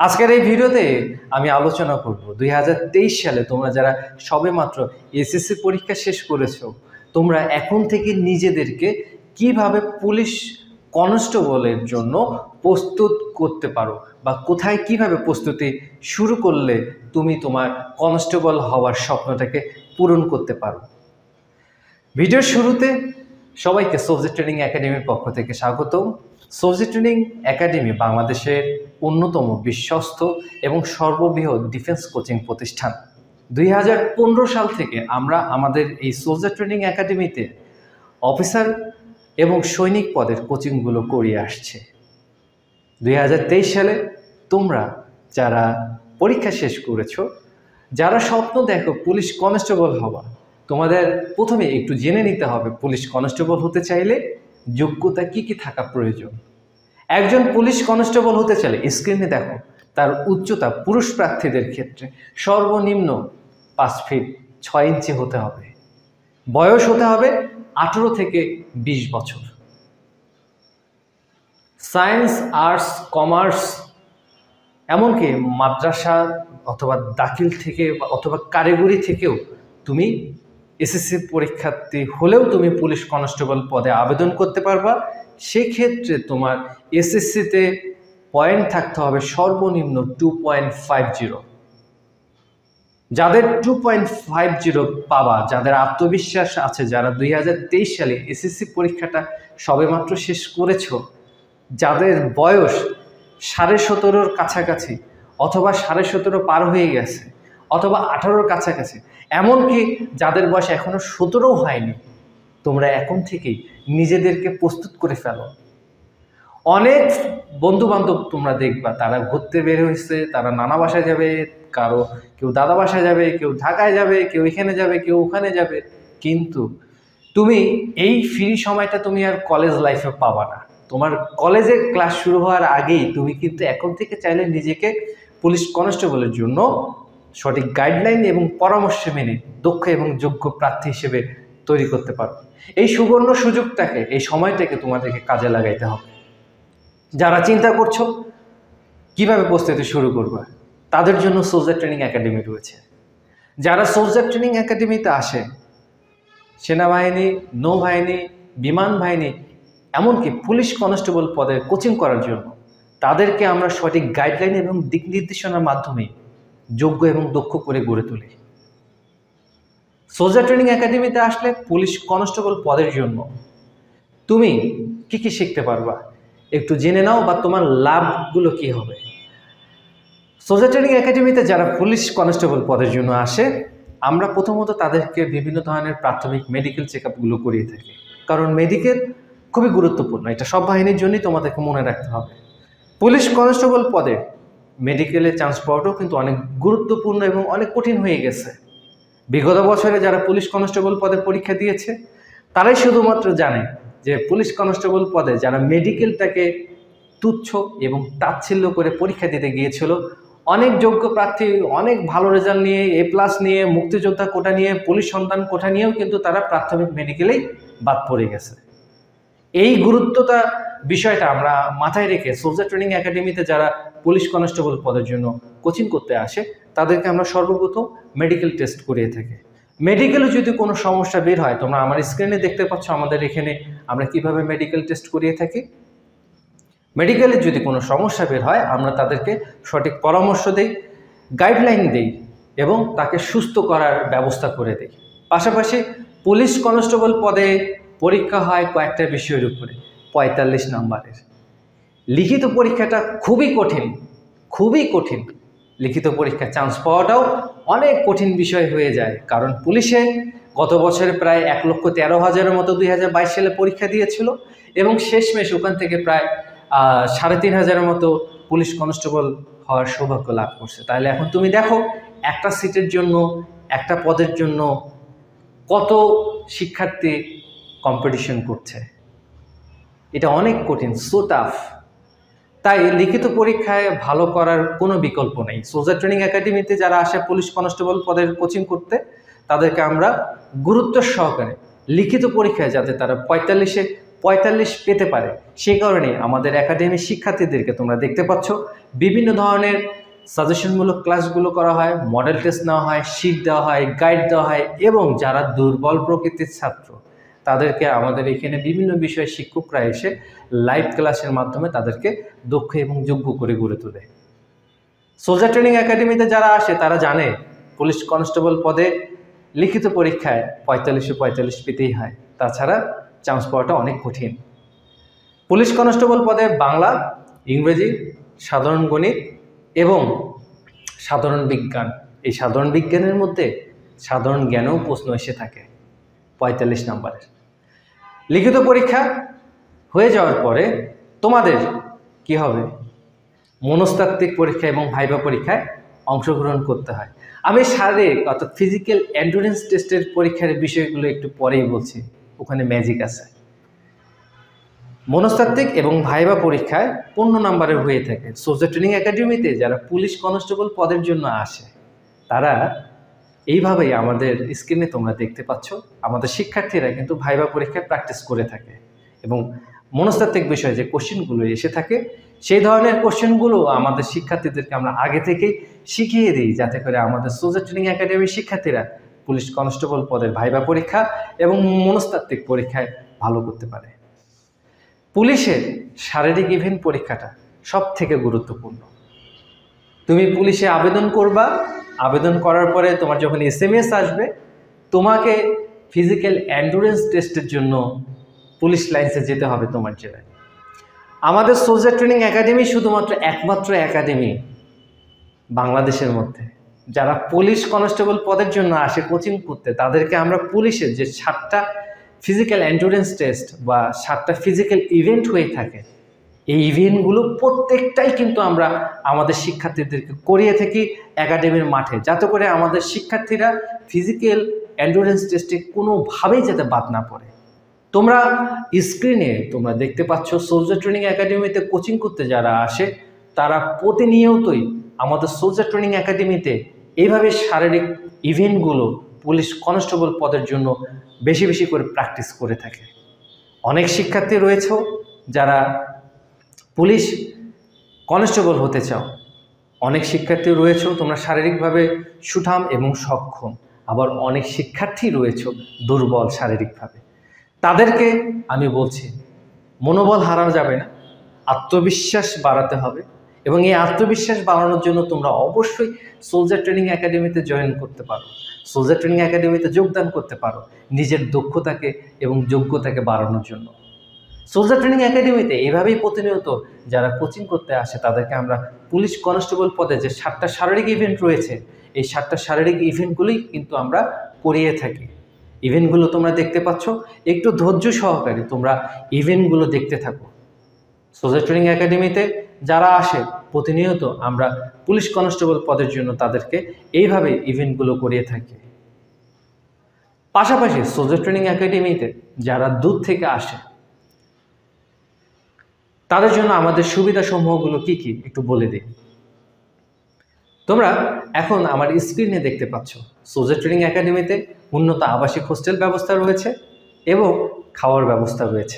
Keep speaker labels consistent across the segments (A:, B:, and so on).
A: আজকের এই ভিডিওতে আমি আলোচনা করব 2023 সালে তোমরা যারা সবেমাত্র এসএসসি পরীক্ষা শেষ করেছো, তোমরা এখন থেকে নিজেদেরকে কিভাবে পুলিশ কনস্টেবলের জন্য প্রস্তুত করতে পারো বা কোথায় কিভাবে প্রস্তুতি শুরু করলে তুমি তোমার কনস্টেবল হওয়ার স্বপ্নটাকে পূরণ করতে পারো। ভিডিওর শুরুতে সবাইকে সোলজার ট্রেনিং একাডেমির পক্ষ থেকে স্বাগতম। সোলজার ট্রেনিং একাডেমি বাংলাদেশের অন্যতম বিশ্বস্ত এবং সর্ববৃহৎ ডিফেন্স কোচিং প্রতিষ্ঠান। 2015 সাল থেকে আমরা আমাদের এই সোলজার ট্রেনিং একাডেমিতে অফিসার এবং সৈনিক পদের কোচিংগুলো করিয়ে আসছে। 2023 সালে তোমরা যারা পরীক্ষা শেষ করেছো, যারা স্বপ্ন দেখো পুলিশ কনস্টেবল হওয়া, তোমাদের প্রথমে একটু জেনে নিতে হবে পুলিশ কনস্টেবল হতে চাইলে যোগ্যতা কি কি থাকা প্রয়োজন। একজন পুলিশ কনস্টেবল হতে চাইলে স্ক্রিনে দেখো তার উচ্চতা পুরুষ প্রার্থীদের ক্ষেত্রে সর্বনিম্ন 5 ফিট 6 ইঞ্চি হতে হবে। বয়স হতে হবে 18 থেকে 20 বছর। সায়েন্স, আর্টস, কমার্স, এমনকি মাদ্রাসা অথবা দাখিল থেকে অথবা কারিগরি থেকেও তুমি এসএসসি পরীক্ষার্থী হলেও তুমি পুলিশ কনস্টেবল পদে আবেদন করতে পারবা। সেক্ষেত্রে তোমার এসএসসিতে পয়েন্ট থাকতে হবে সর্বনিম্ন 2.50। যাদের 2.50 পাবা, যাদের আত্মবিশ্বাস আছে, যারা 2023 সালে এসএসসি পরীক্ষাটা সবেমাত্র শেষ করেছো, যাদের বয়স 17.5-র কাছাকাছি অথবা 17.5 পার হয়ে গেছে অথবা 18-র কাছাকাছি, এমনকি যাদের বয়স এখনো 17ও হয়নি, তোমরা এখন থেকেই নিজেদেরকে প্রস্তুত করে ফেলো। অনেক বন্ধু বান্ধব তোমরা দেখবা তারা ঘুরতে বের হয়েছে, তারা নানা বাসায় যাবে, কেউ দাদা বাসায় যাবে, কেউ ঢাকায় যাবে, কেউ এখানে যাবে, কেউ ওখানে যাবে, কিন্তু তুমি এই ফ্রি সময়টা তুমি আর কলেজ লাইফে পাবা না। তোমার কলেজের ক্লাস শুরু হওয়ার আগেই তুমি কিন্তু এখন থেকে চাইলে নিজেকে পুলিশ কনস্টেবলের জন্য সঠিক গাইডলাইন এবং পরামর্শ মেনে দক্ষ এবং যোগ্য প্রার্থী হিসেবে তৈরি করতে পারো। এই সুবর্ণ সুযোগটাকে, এই সময়টাকে তোমাদেরকে কাজে লাগাইতে হবে। যারা চিন্তা করছো কিভাবে প্রস্তুতি শুরু করবে, তাদের জন্য সোলজার ট্রেনিং একাডেমি রয়েছে। যারা সোলজার ট্রেনিং একাডেমিতে আসে, সেনাবাহিনী, নৌবাহিনী, বিমান বাহিনী, এমনকি পুলিশ কনস্টেবল পদের কোচিং করার জন্য, তাদেরকে আমরা সঠিক গাইডলাইন এবং দিক নির্দেশনার মাধ্যমে যোগ্য এবং দক্ষ করে গড়ে তুলি। সোলজার ট্রেনিং একাডেমিতে আসলে পুলিশ কনস্টেবল পদের জন্য তুমি কি কি শিখতে পারবা একটু জেনে নাও, বা তোমার লাভগুলো কি হবে। সোলজার ট্রেনিং একাডেমিতে যারা পুলিশ কনস্টেবল পদের জন্য আসে, আমরা প্রথমত তাদেরকে বিভিন্ন ধরনের প্রাথমিক মেডিকেল চেক আপগুলো করিয়ে থাকি, কারণ মেডিকেল খুবই গুরুত্বপূর্ণ। এটা সব বাহিনীর জন্যই তোমাদেরকে মনে রাখতে হবে। পুলিশ কনস্টেবল পদে মেডিকেলে চান্স পাওয়াটাও কিন্তু অনেক গুরুত্বপূর্ণ এবং অনেক কঠিন হয়ে গেছে। বিগত বছরে যারা পুলিশ কনস্টেবল পদে পরীক্ষা দিয়েছে, তারাই শুধুমাত্র জানে যে পুলিশ কনস্টেবল পদে যারা মেডিকেলটাকে তুচ্ছ এবং তাচ্ছিল্য করে পরীক্ষা দিতে গিয়েছিল, অনেক যোগ্য প্রার্থী অনেক ভালো রেজাল্ট নিয়ে, A+ নিয়ে, মুক্তিযোদ্ধা কোটা নিয়ে, পুলিশ সন্তান কোটা নিয়েও কিন্তু তারা প্রাথমিক মেডিকেলেই বাদ পড়ে গেছে। এই গুরুত্বটা বিষয়টা আমরা মাথায় রেখে সোলজার ট্রেনিং একাডেমিতে যারা পুলিশ কনস্টেবল পদের জন্য কোচিং করতে আসে, তাদেরকে আমরা সর্বপ্রথম মেডিকেল টেস্ট করিয়ে থাকি। মেডিকেলে যদি কোনো সমস্যা বের হয়, তোমরা আমার স্ক্রিনে দেখতে পাচ্ছ আমাদের এখানে আমরা কিভাবে মেডিকেল টেস্ট করিয়ে থাকি। মেডিকেলে যদি কোনো সমস্যা বের হয়, আমরা তাদেরকে সঠিক পরামর্শ দেই, গাইডলাইন দেই এবং তাকে সুস্থ করার ব্যবস্থা করে দেই। পাশাপাশি পুলিশ কনস্টেবল পদে পরীক্ষা হয় কয়েকটা বিষয়ের উপরে, 45 নম্বরের। লিখিত পরীক্ষাটা খুবই কঠিন। লিখিত পরীক্ষা চান্স পাওয়াটাও অনেক কঠিন বিষয় হয়ে যায়, কারণ পুলিশে গত বছরে প্রায় 1,13,000-এর মতো 2022 সালে পরীক্ষা দিয়েছিল এবং শেষমেশ ওখান থেকে প্রায় 3,500-এর মতো পুলিশ কনস্টেবল হওয়ার সৌভাগ্য লাভ করছে। তাহলে এখন তুমি দেখো একটা সিটের জন্য, একটা পদের জন্য কত শিক্ষার্থী কম্পিটিশন করছে। এটা অনেক কঠিন, সো টাফ। তাই লিখিত পরীক্ষায় ভালো করার কোনো বিকল্প নেই। সোলজার ট্রেনিং একাডেমিতে যারা আসে পুলিশ কনস্টেবল পদের কোচিং করতে, তাদেরকে আমরা গুরুত্ব সহকারে লিখিত পরীক্ষায় যাতে তারা 45 পেতে পারে, সেই কারণে আমাদের একাডেমির শিক্ষার্থীদেরকে তোমরা দেখতে পাচ্ছ বিভিন্ন ধরনের সাজেশনমূলক ক্লাসগুলো করা হয়, মডেল টেস্ট নেওয়া হয়, শিট দেওয়া হয়, গাইড দেওয়া হয় এবং যারা দুর্বল প্রকৃতির ছাত্র তাদেরকে আমাদের এখানে বিভিন্ন বিষয়ে শিক্ষকরা এসে লাইভ ক্লাসের মাধ্যমে তাদেরকে দক্ষ এবং যোগ্য করে গড়ে তোলে। সোলজার ট্রেনিং একাডেমিতে যারা আসে তারা জানে পুলিশ কনস্টেবল পদে লিখিত পরীক্ষায় 45-45 পেতেই হয়, তাছাড়া চান্স পাওয়াটা অনেক কঠিন। পুলিশ কনস্টেবল পদে বাংলা, ইংরেজি, সাধারণ গণিত এবং সাধারণ বিজ্ঞান, এই সাধারণ বিজ্ঞানের মধ্যে সাধারণ জ্ঞানেও প্রশ্ন এসে থাকে 45 নম্বরের। লিখিত পরীক্ষা হয়ে যাওয়ার পরে তোমাদের কি হবে, মনস্তাত্ত্বিক পরীক্ষা এবং ভাইভা পরীক্ষায় অংশগ্রহণ করতে হয়। আমি শারীরিক অর্থাৎ ফিজিক্যাল এন্ডুরেন্স টেস্টের পরীক্ষার বিষয়গুলো একটু পরেই বলছি, ওখানে ম্যাজিক আছে। মনস্তাত্ত্বিক এবং ভাইভা পরীক্ষায় 15 নম্বরের হয়ে থাকে। সোলজার ট্রেনিং একাডেমিতে যারা পুলিশ কনস্টেবল পদের জন্য আসে তারা এইভাবেই আমাদের স্ক্রিনে তোমরা দেখতে পাচ্ছ, আমাদের শিক্ষার্থীরা কিন্তু ভাইভা পরীক্ষায় প্র্যাকটিস করে থাকে এবং মনস্তাত্ত্বিক বিষয়ে যে কোশ্চেনগুলো এসে থাকে সেই ধরনের কোশ্চেনগুলো আমাদের শিক্ষার্থীদেরকে আমরা আগে থেকেই শিখিয়ে দিই, যাতে করে আমাদের সোলজার ট্রেনিং একাডেমির শিক্ষার্থীরা পুলিশ কনস্টেবল পদের ভাইভা পরীক্ষা এবং মনস্তাত্ত্বিক পরীক্ষায় ভালো করতে পারে। পুলিশের শারীরিক ইভেন্ট পরীক্ষাটা সব থেকে গুরুত্বপূর্ণ। তুমি পুলিশে আবেদন করবা, আবেদন করার পরে তোমার যখন SMS আসবে তোমাকে ফিজিক্যাল এন্ডুরেন্স টেস্টের জন্য পুলিশ লাইন্সে যেতে হবে তোমার জেলায়। আমাদের সোলজার ট্রেনিং একাডেমি শুধুমাত্র একমাত্র একাডেমি বাংলাদেশের মধ্যে যারা পুলিশ কনস্টেবল পদের জন্য আসে কোচিং করতে, তাদেরকে আমরা পুলিশের যে 7টা ফিজিক্যাল এন্ডুরেন্স টেস্ট বা 7টা ফিজিক্যাল ইভেন্ট হয়ে থাকে, এই ইভেন্টগুলো প্রত্যেকটাই কিন্তু আমরা আমাদের শিক্ষার্থীদেরকে করিয়ে থাকি একাডেমির মাঠে, যাতে করে আমাদের শিক্ষার্থীরা ফিজিক্যাল এন্ডুরেন্স টেস্টে কোনোভাবেই যাতে বাদ না পড়ে। তোমরা স্ক্রিনে তোমরা দেখতে পাচ্ছ সোলজার ট্রেনিং একাডেমিতে কোচিং করতে যারা আসে তারা প্রতিনিয়তই আমাদের সোলজার ট্রেনিং একাডেমিতে এইভাবে শারীরিক ইভেন্টগুলো পুলিশ কনস্টেবল পদের জন্য বেশি বেশি করে প্র্যাকটিস করে থাকে। অনেক শিক্ষার্থী রয়েছে যারা পুলিশ কনস্টেবল হতে চাও, অনেক শিক্ষার্থী রয়েছে তোমরা শারীরিকভাবে সুঠাম এবং সক্ষম, আবার অনেক শিক্ষার্থী রয়েছে দুর্বল শারীরিকভাবে। তাদেরকে আমি বলছি মনোবল হারানো যাবে না, আত্মবিশ্বাস বাড়াতে হবে এবং এই আত্মবিশ্বাস বাড়ানোর জন্য তোমরা অবশ্যই সোলজার ট্রেনিং একাডেমিতে জয়েন করতে পারো, সোলজার ট্রেনিং একাডেমিতে যোগদান করতে পারো নিজের দক্ষতাকে এবং যোগ্যতাকে বাড়ানোর জন্য। সোলজার ট্রেনিং একাডেমিতে এইভাবেই প্রতিনিয়ত যারা কোচিং করতে আসে তাদেরকে আমরা পুলিশ কনস্টেবল পদে যে 7টা শারীরিক ইভেন্ট রয়েছে এই 7টা শারীরিক ইভেন্টগুলোই কিন্তু আমরা করিয়ে থাকি। ইভেন্টগুলো তোমরা দেখতে পাচ্ছ, একটু ধৈর্য সহকারে তোমরা ইভেন্টগুলো দেখতে থাকো। সোলজার ট্রেনিং একাডেমিতে যারা আসে প্রতিনিয়ত আমরা পুলিশ কনস্টেবল পদের জন্য তাদেরকে এইভাবে ইভেন্টগুলো করিয়ে থাকি। পাশাপাশি সোলজার ট্রেনিং একাডেমিতে যারা দূর থেকে আসে তাদের জন্য আমাদের সুবিধাসমূহগুলো কি কি একটু বলে দিই। তোমরা এখন আমার স্ক্রিনে দেখতে পাচ্ছ সোলজার ট্রেনিং একাডেমিতে উন্নত আবাসিক হোস্টেল ব্যবস্থা রয়েছে এবং খাওয়ার ব্যবস্থা রয়েছে।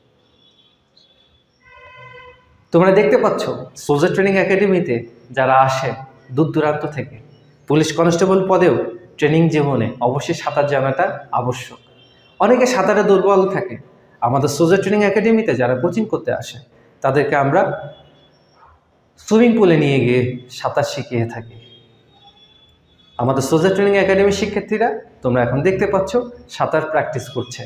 A: তোমরা দেখতে পাচ্ছ সোলজার ট্রেনিং একাডেমিতে যারা আসে দূর দূরান্ত থেকে পুলিশ কনস্টেবল পদেও ট্রেনিং জীবনে অবশ্যই সাঁতার জানাটা আবশ্যক। অনেকে সাঁতারে দুর্বল থাকে, আমাদের সোলজার ট্রেনিং একাডেমিতে যারা কোচিং করতে আসে তাদেরকে আমরা সুইমিং পুলে নিয়ে গিয়ে সাঁতার শিখিয়ে থাকি। আমাদের সোলজার ট্রেনিং একাডেমির শিক্ষার্থীরা তোমরা এখন দেখতে পাচ্ছ সাঁতার প্র্যাকটিস করছে।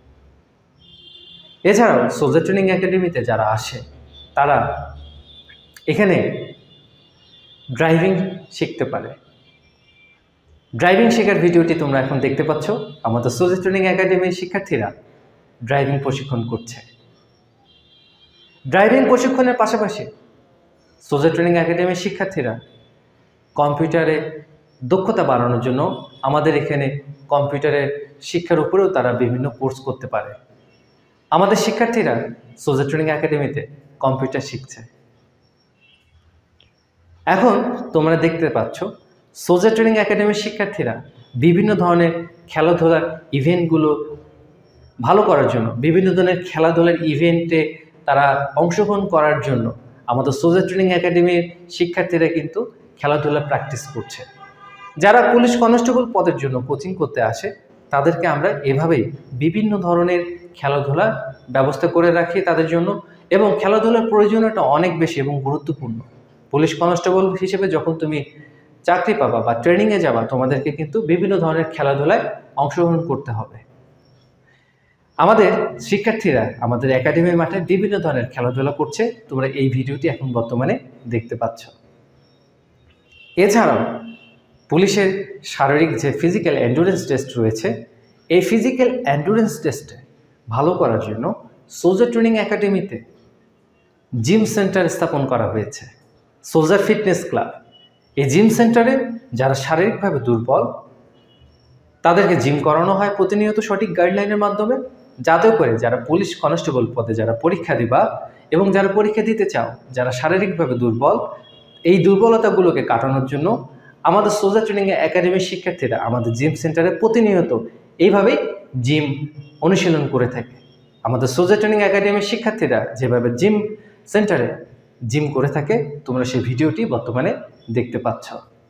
A: এছাড়াও সোলজার ট্রেনিং একাডেমিতে যারা আসে তারা এখানে ড্রাইভিং শিখতে পারে। ড্রাইভিং শেখার ভিডিওটি তোমরা এখন দেখতে পাচ্ছ, আমাদের সোলজার ট্রেনিং একাডেমির শিক্ষার্থীরা ড্রাইভিং প্রশিক্ষণ করছে। ড্রাইভিং প্রশিক্ষণের পাশাপাশি সোলজার ট্রেনিং একাডেমির শিক্ষার্থীরা কম্পিউটারে দক্ষতা বাড়ানোর জন্য আমাদের এখানে কম্পিউটারের শিক্ষার উপরেও তারা বিভিন্ন কোর্স করতে পারে। আমাদের শিক্ষার্থীরা সোলজার ট্রেনিং একাডেমিতে কম্পিউটার শিখছে। এখন তোমরা দেখতে পাচ্ছ সোলজার ট্রেনিং একাডেমির শিক্ষার্থীরা বিভিন্ন ধরনের খেলাধুলার ইভেন্টগুলো ভালো করার জন্য, বিভিন্ন ধরনের খেলাধুলার ইভেন্টে তারা অংশগ্রহণ করার জন্য আমাদের সোলজার ট্রেনিং একাডেমির শিক্ষার্থীরা কিন্তু খেলাধুলা প্র্যাকটিস করছে। যারা পুলিশ কনস্টেবল পদের জন্য কোচিং করতে আসে তাদেরকে আমরা এভাবেই বিভিন্ন ধরনের খেলাধুলার ব্যবস্থা করে রাখি তাদের জন্য, এবং খেলাধুলার প্রয়োজনীয়তা অনেক বেশি এবং গুরুত্বপূর্ণ। পুলিশ কনস্টেবল হিসেবে যখন তুমি চাকরি পাবা বা ট্রেনিংয়ে যাবা, তোমাদেরকে কিন্তু বিভিন্ন ধরনের খেলাধুলায় অংশগ্রহণ করতে হবে। আমাদের শিক্ষার্থীরা আমাদের একাডেমির মাঠে বিভিন্ন ধরনের খেলাধুলা করছে, তোমরা এই ভিডিওটি এখন বর্তমানে দেখতে পাচ্ছ। এছাড়াও পুলিশের শারীরিক যে ফিজিক্যাল এন্ডুরেন্স টেস্ট রয়েছে, এই ফিজিক্যাল এন্ডুরেন্স টেস্টে ভালো করার জন্য সোলজার ট্রেনিং একাডেমিতে জিম সেন্টার স্থাপন করা হয়েছে, সোলজার ফিটনেস ক্লাব। এই জিম সেন্টারে যারা শারীরিকভাবে দুর্বল তাদেরকে জিম করানো হয় প্রতিনিয়ত সঠিক গাইডলাইনের মাধ্যমে, যাতে করে যারা পুলিশ কনস্টেবল পদে যারা পরীক্ষা দিবা এবং যারা পরীক্ষা দিতে চাও, যারা শারীরিকভাবে দুর্বল, এই দুর্বলতাগুলোকে কাটানোর জন্য আমাদের সোলজার ট্রেনিং একাডেমির শিক্ষার্থীরা আমাদের জিম সেন্টারে প্রতিনিয়ত এইভাবেই জিম অনুশীলন করে থাকে। আমাদের সোলজার ট্রেনিং একাডেমির শিক্ষার্থীরা যেভাবে জিম সেন্টারে জিম করে থাকে, তোমরা সেই ভিডিওটি বর্তমানে দেখতে পাচ্ছ।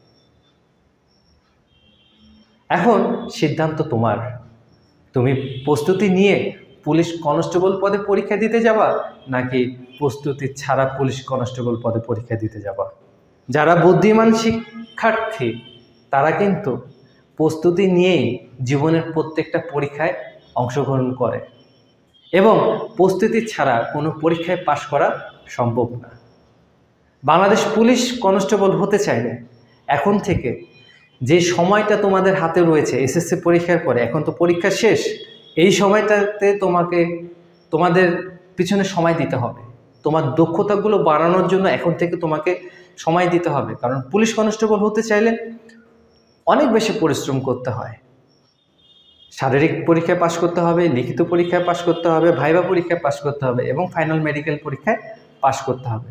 A: এখন সিদ্ধান্ত তোমার, তুমি প্রস্তুতি নিয়ে পুলিশ কনস্টেবল পদে পরীক্ষা দিতে যাবা নাকি প্রস্তুতি ছাড়া পুলিশ কনস্টেবল পদে পরীক্ষা দিতে যাবা। যারা বুদ্ধিমান শিক্ষার্থী তারা কিন্তু প্রস্তুতি নিয়েই জীবনের প্রত্যেকটা পরীক্ষায় অংশগ্রহণ করে, এবং প্রস্তুতি ছাড়া কোনো পরীক্ষায় পাশ করা সম্ভব না। বাংলাদেশ পুলিশ কনস্টেবল হতে চাইলে এখন থেকে যে সময়টা তোমাদের হাতে রয়েছে এসএসসি পরীক্ষার পরে, এখন তো পরীক্ষা শেষ, এই সময়টাতে তোমাদের পিছনে সময় দিতে হবে। তোমার দক্ষতাগুলো বাড়ানোর জন্য এখন থেকে তোমাকে সময় দিতে হবে, কারণ পুলিশ কনস্টেবল হতে চাইলে অনেক বেশি পরিশ্রম করতে হয়। শারীরিক পরীক্ষায় পাশ করতে হবে, লিখিত পরীক্ষায় পাশ করতে হবে, ভাইভা পরীক্ষায় পাশ করতে হবে এবং ফাইনাল মেডিকেল পরীক্ষায় পাশ করতে হবে।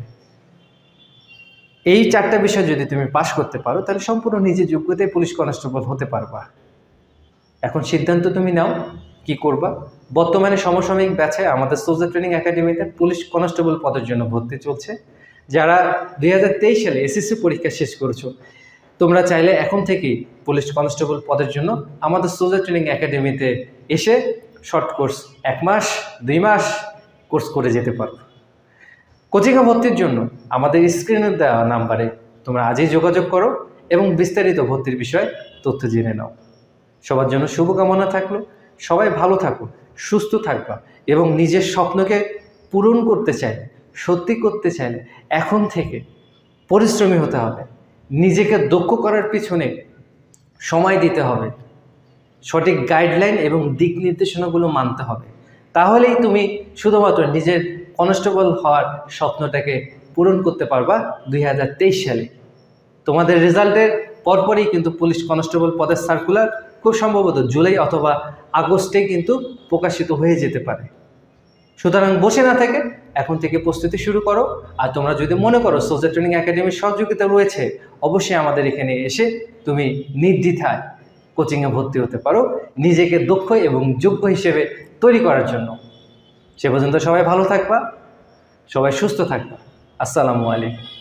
A: এই 4টা বিষয় যদি তুমি পাশ করতে পারো তাহলে সম্পূর্ণ নিজের যোগ্যতায় পুলিশ কনস্টেবল হতে পারবা। এখন সিদ্ধান্ত তুমি নাও কি করবা। বর্তমানে সমসাময়িক ব্যাচে আমাদের সোলজার ট্রেনিং একাডেমিতে পুলিশ কনস্টেবল পদের জন্য ভর্তি চলছে। যারা 2023 সালে এসএসসি পরীক্ষা শেষ করেছো, তোমরা চাইলে এখন থেকেই পুলিশ কনস্টেবল পদের জন্য আমাদের সোলজার ট্রেনিং একাডেমিতে এসে শর্ট কোর্স 1 মাস 2 মাস কোর্স করে যেতে পারো। কোচিংয়ে ভর্তির জন্য আমাদের স্ক্রিনে দেওয়া নাম্বারে তোমরা আজই যোগাযোগ করো এবং বিস্তারিত ভর্তির বিষয়ে তথ্য জেনে নাও। সবার জন্য শুভকামনা থাকলো, সবাই ভালো থাকো, সুস্থ থাকবা এবং নিজের স্বপ্নকে পূরণ করতে চাইলে, সত্যি করতে চাইলে এখন থেকে পরিশ্রমী হতে হবে, নিজেকে দক্ষ করার পিছনে সময় দিতে হবে, সঠিক গাইডলাইন এবং দিক নির্দেশনাগুলো মানতে হবে। তাহলেই তুমি শুধুমাত্র নিজের কনস্টেবল হওয়ার স্বপ্নটাকে পূরণ করতে পারবা 2023 সালে। তোমাদের রেজাল্টের পরপরই কিন্তু পুলিশ কনস্টেবল পদের সার্কুলার খুব সম্ভবত জুলাই অথবা আগস্টে কিন্তু প্রকাশিত হয়ে যেতে পারে। সুতরাং বসে না থেকে এখন থেকে প্রস্তুতি শুরু করো। আর তোমরা যদি মনে করো সোলজার ট্রেনিং একাডেমির সহযোগিতা রয়েছে, অবশ্যই আমাদের এখানে এসে তুমি নির্দ্বিধায় কোচিংয়ে ভর্তি হতে পারো নিজেকে দক্ষ এবং যোগ্য হিসেবে তৈরি করার জন্য। সে পর্যন্ত সবাই ভালো থাকবা, সবাই সুস্থ থাকবা। আসসালামু আলাইকুম।